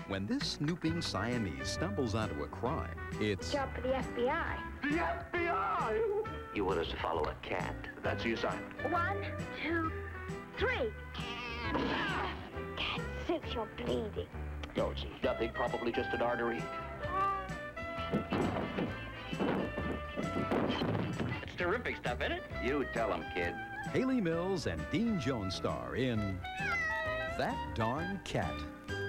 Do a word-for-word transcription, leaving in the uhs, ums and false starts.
When this snooping Siamese stumbles onto a crime, it's... Job for the F B I. The F B I? You want us to follow a cat? That's the assignment. One, two, three. Cat six, you're bleeding. No, it's nothing. Probably just an artery. It's terrific stuff, isn't it? You tell him, kid. Haley Mills and Dean Jones star in That Darn Cat.